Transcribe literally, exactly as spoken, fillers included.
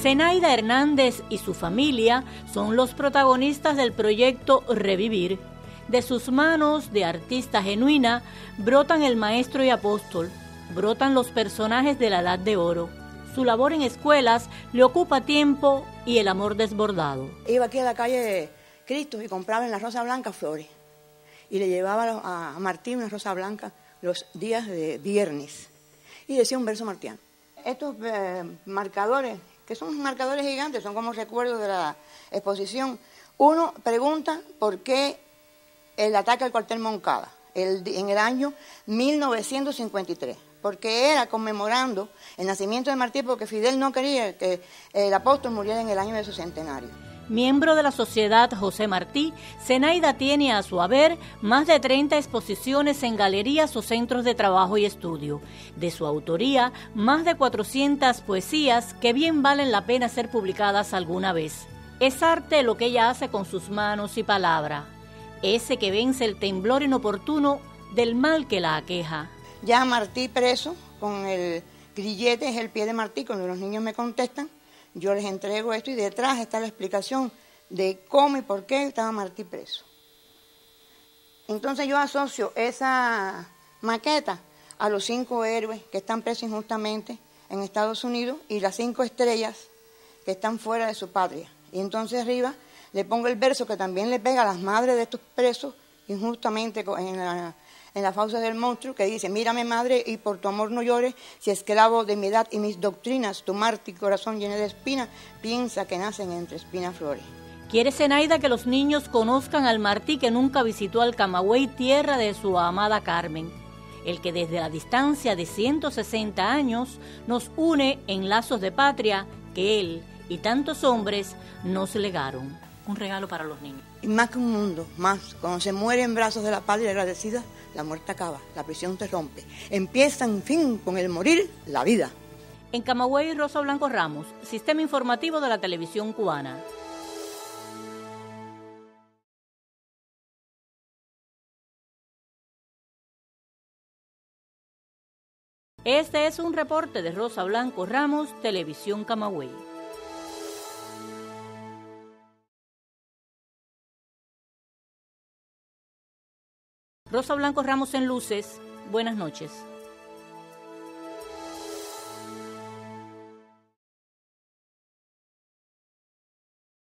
Zenaida Hernández y su familia son los protagonistas del proyecto Revivir. De sus manos de artista genuina brotan el maestro y apóstol, brotan los personajes de la Edad de Oro. Su labor en escuelas le ocupa tiempo y el amor desbordado. Iba aquí a la calle de Cristo y compraba en la Rosa Blanca flores. Y le llevaba a Martí una rosa blanca los días de viernes. Y decía un verso martiano. Estos eh, marcadores, que son marcadores gigantes, son como recuerdos de la exposición. Uno pregunta por qué el ataque al cuartel Moncada el, en el año mil novecientos cincuenta y tres. Porque era conmemorando el nacimiento de Martí, porque Fidel no quería que el apóstol muriera en el año de su centenario. Miembro de la Sociedad José Martí, Zenaida tiene a su haber más de treinta exposiciones en galerías o centros de trabajo y estudio. De su autoría, más de cuatrocientas poesías que bien valen la pena ser publicadas alguna vez. Es arte lo que ella hace con sus manos y palabra, ese que vence el temblor inoportuno del mal que la aqueja. Ya Martí preso, con el grillete, es el pie de Martí, cuando los niños me contestan, yo les entrego esto y detrás está la explicación de cómo y por qué estaba Martí preso. Entonces yo asocio esa maqueta a los cinco héroes que están presos injustamente en Estados Unidos y las cinco estrellas que están fuera de su patria. Y entonces arriba le pongo el verso que también le pega a las madres de estos presos injustamente en la... en la fausa del monstruo, que dice: mírame madre y por tu amor no llores, si esclavo de mi edad y mis doctrinas, tu mártir corazón lleno de espinas, piensa que nacen entre espinas flores. Quiere Zenaida que los niños conozcan al Martí que nunca visitó al Camagüey, tierra de su amada Carmen, el que desde la distancia de ciento sesenta años nos une en lazos de patria que él y tantos hombres nos legaron. Un regalo para los niños. Y más que un mundo, más, cuando se muere en brazos de la patria agradecida, la muerte acaba, la prisión se rompe. Empieza, en fin, con el morir, la vida. En Camagüey, Rosa Blanco Ramos, Sistema Informativo de la Televisión Cubana. Este es un reporte de Rosa Blanco Ramos, Televisión Camagüey. Rosa Blanco Ramos en Luces, buenas noches.